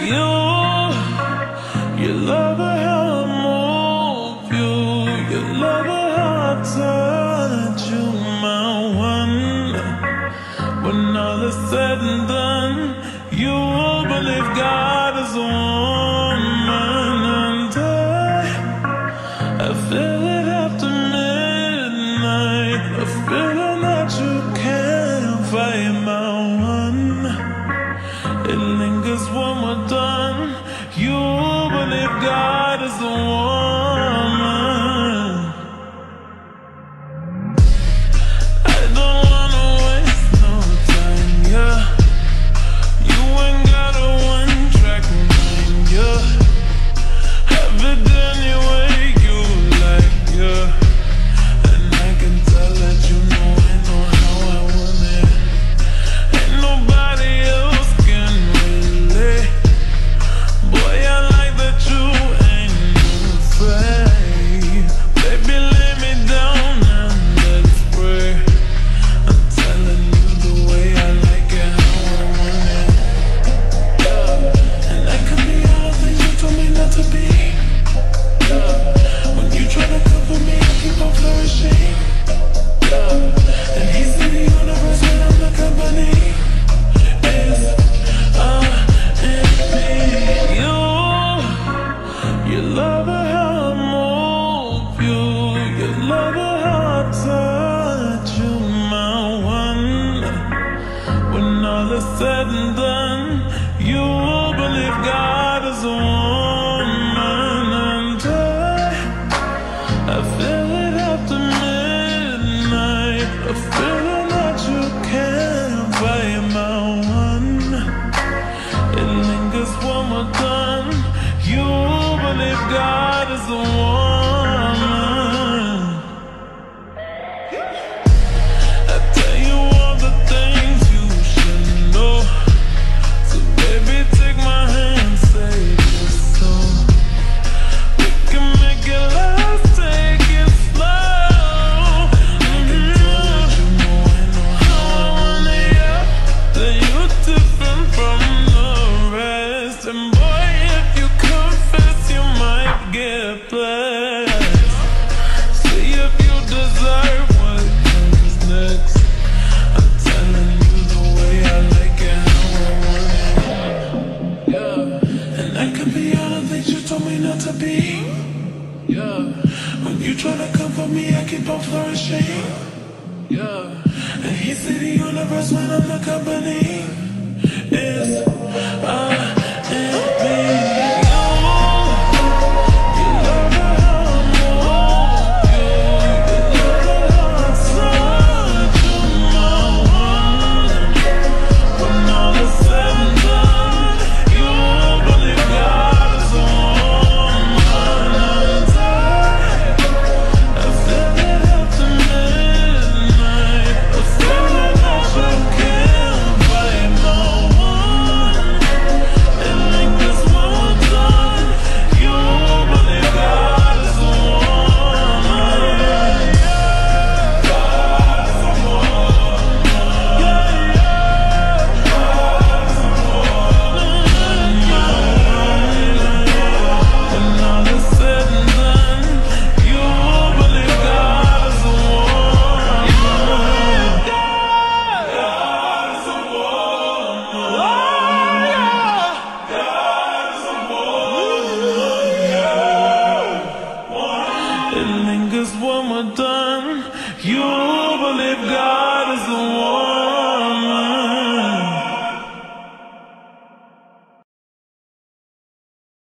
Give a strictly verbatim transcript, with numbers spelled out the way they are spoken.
You, you love her how I move you. You love her how I touch you, my one. When all is said and done, you believe God is a woman. And I, I feel it after midnight, a feeling that you can't fight, my one. It lingers when we're done. You believe God is a woman. I don't wanna waste no time, yeah. You ain't got a one-track mind, yeah. Have it any way you like, yeah. And I can tell that you know I know how I want it. Ain't nobody else can relate. Boy, I like that you ain't afraid. Baby, lay me down and let's pray. I'm telling you the way I like it, how I want it, yeah. And I can be all the things you told me not to be, yeah. When you try to cover me, I keep on flourishing, yeah. And he's in the universe when I'm the company. It's uh and me. You, you love her how I move you. You love her how I touch you, my one. When all is said and done, you believe God is a woman. And I, I feel it after midnight, a feeling that you can't fight, my one. It lingers when we're done. You believe God is a woman. I tell you all the things you should know. So baby, take my hand, say this song. We can make it last, take it slow. I can tell that you know I know how I want it, yeah. That you're different from the rest. And boy, if you confess, you might get blessed. See if you deserve what comes next. I'm telling you the way I like it, how I want it, yeah. And I can be all the things you told me not to be, yeah. When you try to come for me, I keep on flourishing, yeah. And he see the universe when I'm the company. It's I and me. You, you love her how I move you. You love her how I touch you, my one. When all is said and done, you believe God is a woman. And I, I feel it after midnight, a feeling that you can't fight, my one. It lingers when we're done. You believe God is a woman. God is a woman. Yeah, yeah. God is a woman. When all is said and done, you believe God is a woman. God is a woman. Oh, yeah. God is a woman. Yeah. It lingers when we're done. You believe God is a woman.